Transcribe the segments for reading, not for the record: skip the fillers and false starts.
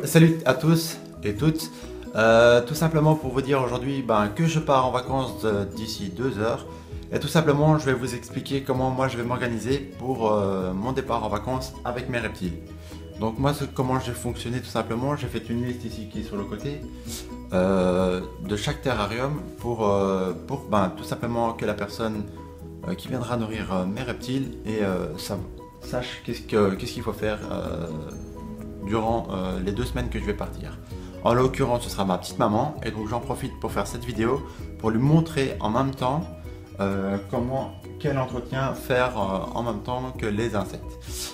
Salut à tous et toutes. Tout simplement pour vous dire aujourd'hui que je pars en vacances d'ici 2 heures. Et tout simplement, je vais vous expliquer comment moi je vais m'organiser pour mon départ en vacances avec mes reptiles. Donc moi, comment j'ai fonctionné tout simplement, j'ai fait une liste ici qui est sur le côté de chaque terrarium pour tout simplement que la personne qui viendra nourrir mes reptiles sache qu'est-ce qu'il faut faire durant les 2 semaines que je vais partir. En l'occurrence, ce sera ma petite maman et donc j'en profite pour faire cette vidéo pour lui montrer en même temps quel entretien faire en même temps que les insectes.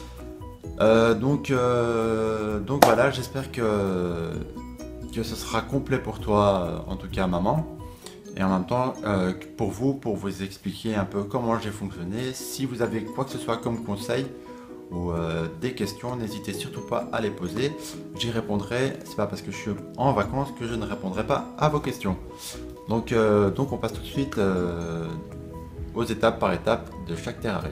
Donc voilà, j'espère que ce sera complet pour toi, en tout cas maman, et en même temps pour vous expliquer un peu comment j'ai fonctionné. Si vous avez quoi que ce soit comme conseil ou des questions, n'hésitez surtout pas à les poser, j'y répondrai. C'est pas parce que je suis en vacances que je ne répondrai pas à vos questions. Donc on passe tout de suite aux étapes par étape de chaque terrarium.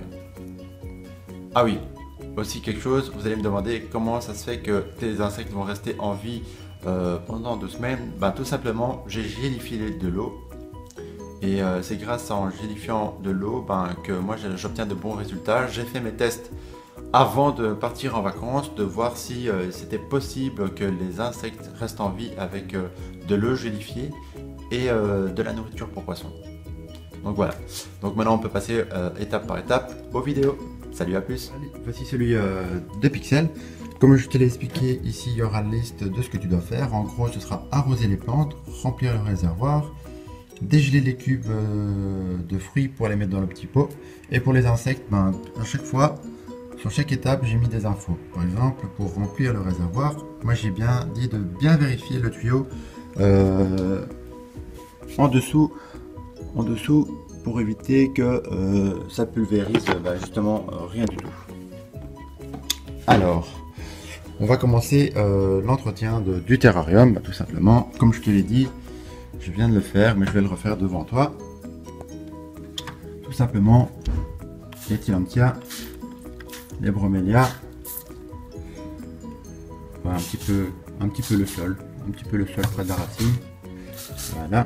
Ah oui, aussi quelque chose, vous allez me demander comment ça se fait que tes insectes vont rester en vie pendant 2 semaines. Tout simplement, j'ai gélifié de l'eau. Et c'est grâce en gélifiant de l'eau que moi j'obtiens de bons résultats. J'ai fait mes tests avant de partir en vacances, de voir si c'était possible que les insectes restent en vie avec de l'eau gélifiée et de la nourriture pour poissons. Donc voilà, donc maintenant on peut passer étape par étape aux vidéos. Salut, à plus. Allez, voici celui de Pixel. Comme je te l'ai expliqué, ici il y aura la liste de ce que tu dois faire. En gros, ce sera arroser les plantes, remplir le réservoir, dégeler les cubes de fruits pour les mettre dans le petit pot. Et pour les insectes, à chaque fois, sur chaque étape, j'ai mis des infos. Par exemple, pour remplir le réservoir, moi j'ai bien dit de bien vérifier le tuyau en dessous pour éviter que ça pulvérise justement rien du tout. Alors, on va commencer l'entretien du terrarium, tout simplement. Comme je te l'ai dit, je viens de le faire, mais je vais le refaire devant toi. Tout simplement, les Tillandsia, les bromélias, voilà, un petit peu le sol près de la racine. Voilà.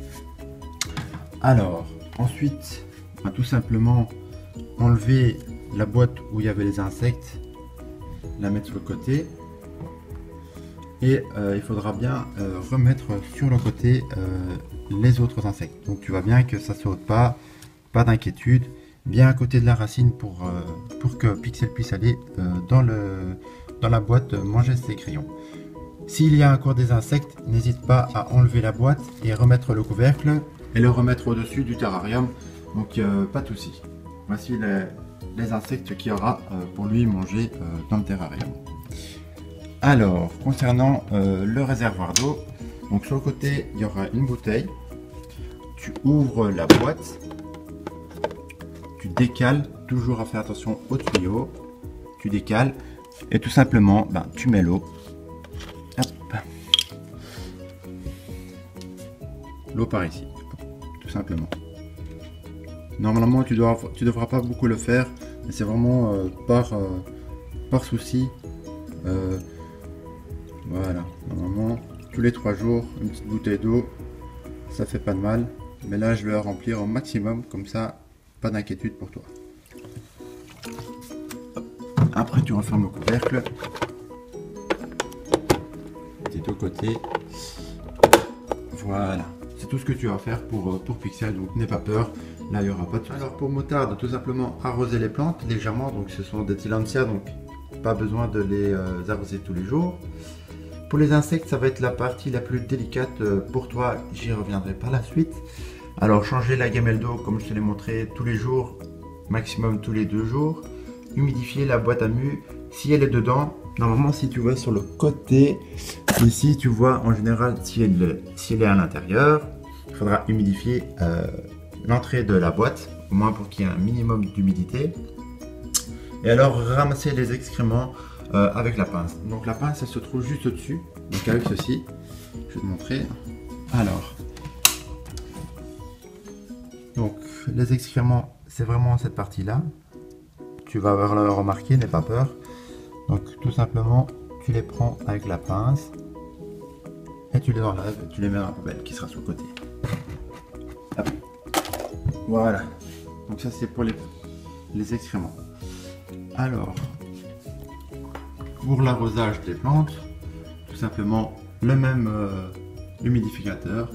Alors, ensuite, tout simplement enlever la boîte où il y avait les insectes, la mettre sur le côté. Et il faudra bien remettre sur le côté les autres insectes. Donc tu vois bien que ça saute pas d'inquiétude, bien à côté de la racine pour que Pixel puisse aller dans la boîte manger ses crayons. S'il y a encore des insectes, n'hésite pas à enlever la boîte et remettre le couvercle et le remettre au-dessus du terrarium. Donc pas de souci. Voici les insectes qu'il y aura pour lui manger dans le terrarium. Alors, concernant le réservoir d'eau, donc sur le côté, il y aura une bouteille. Tu ouvres la boîte, tu décales, toujours à faire attention au tuyau. Tu décales et tout simplement, tu mets l'eau. L'eau par ici, tout simplement. Normalement, tu devras pas beaucoup le faire, mais c'est vraiment par souci. Voilà, normalement, tous les 3 jours, une petite bouteille d'eau, ça fait pas de mal. Mais là, je vais la remplir au maximum, comme ça, pas d'inquiétude pour toi. Après, tu refermes le couvercle. Des 2 côtés. Voilà, c'est tout ce que tu vas faire pour Pixel, donc n'aie pas peur. Là, il n'y aura pas de soucis. Alors, pour moutarde, tout simplement arroser les plantes légèrement. Donc, ce sont des Tillandsia, donc pas besoin de les arroser tous les jours. Pour les insectes, ça va être la partie la plus délicate pour toi, j'y reviendrai par la suite. Alors changer la gamelle d'eau comme je te l'ai montré tous les jours, maximum tous les 2 jours. Humidifier la boîte à mu si elle est dedans. Normalement si tu vois sur le côté, ici tu vois en général si elle est à l'intérieur. Il faudra humidifier l'entrée de la boîte, au moins pour qu'il y ait un minimum d'humidité. Et alors ramasser les excréments avec la pince. Donc la pince elle se trouve juste au-dessus, donc avec ceci, je vais te montrer. Alors, donc les excréments c'est vraiment cette partie là, tu vas le remarquer, n'aie pas peur. Donc tout simplement tu les prends avec la pince et tu les enlèves et tu les mets dans la poubelle qui sera sur le côté. Hop. Voilà. Donc ça c'est pour les excréments. Alors, pour l'arrosage des plantes, tout simplement le même humidificateur.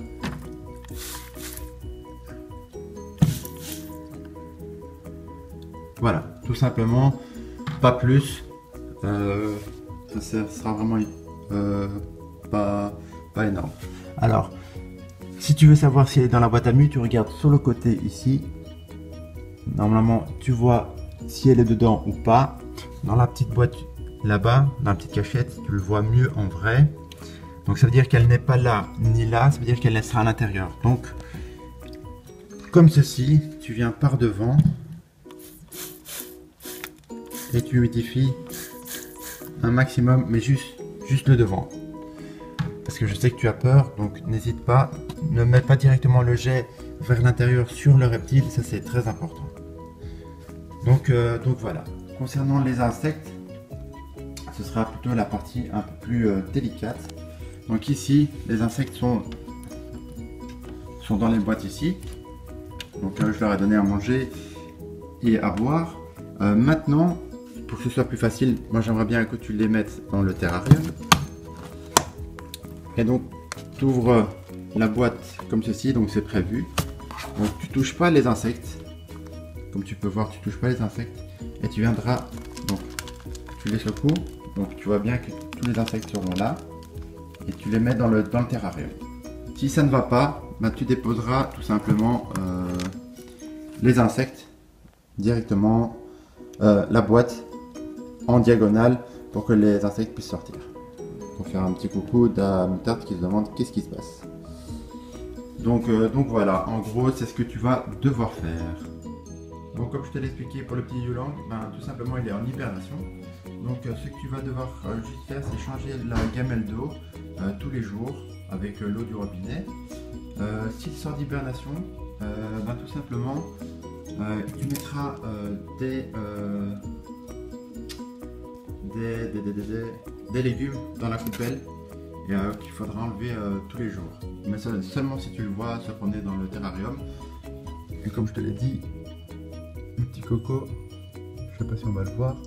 Voilà, tout simplement, pas plus. Ça sera vraiment pas énorme. Alors, si tu veux savoir si elle est dans la boîte à mu, tu regardes sur le côté ici. Normalement, tu vois si elle est dedans ou pas. Dans la petite boîte là-bas, dans la petite cachette, tu le vois mieux en vrai. Donc ça veut dire qu'elle n'est pas là ni là, ça veut dire qu'elle sera à l'intérieur. Donc, comme ceci, tu viens par devant et tu humidifies un maximum, mais juste le devant. Parce que je sais que tu as peur, donc n'hésite pas, ne mets pas directement le jet vers l'intérieur sur le reptile, ça c'est très important. Donc voilà. Concernant les insectes, ce sera plutôt la partie un peu plus délicate. Donc ici, les insectes sont dans les boîtes ici. Donc je leur ai donné à manger et à boire. Maintenant, pour que ce soit plus facile, moi j'aimerais bien que tu les mettes dans le terrarium. Et donc tu ouvres la boîte comme ceci, donc c'est prévu. Donc tu touches pas les insectes. Comme tu peux voir, tu touches pas les insectes. Et tu viendras, donc tu les secoues. Donc tu vois bien que tous les insectes seront là. Et tu les mets dans le terrarium. Si ça ne va pas, bah, tu déposeras tout simplement les insectes directement la boîte en diagonale pour que les insectes puissent sortir. Pour faire un petit coucou à Moutarde qui se demande qu'est-ce qui se passe. Donc voilà, en gros c'est ce que tu vas devoir faire. Donc comme je te l'ai expliqué pour le petit Yulang, ben, tout simplement il est en hibernation. Donc ce que tu vas devoir juste faire, c'est changer la gamelle d'eau tous les jours avec l'eau du robinet. S'il sort d'hibernation, ben, tout simplement tu mettras des légumes dans la poubelle et qu'il faudra enlever tous les jours. Mais seulement si tu le vois se promener dans le terrarium. Et comme je te l'ai dit, le petit coco, je sais pas si on va le voir.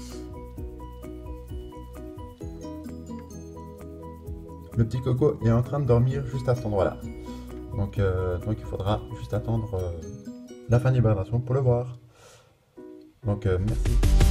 Le petit coco est en train de dormir juste à cet endroit-là. Donc il faudra juste attendre la fin de l'hibernation pour le voir. Donc merci.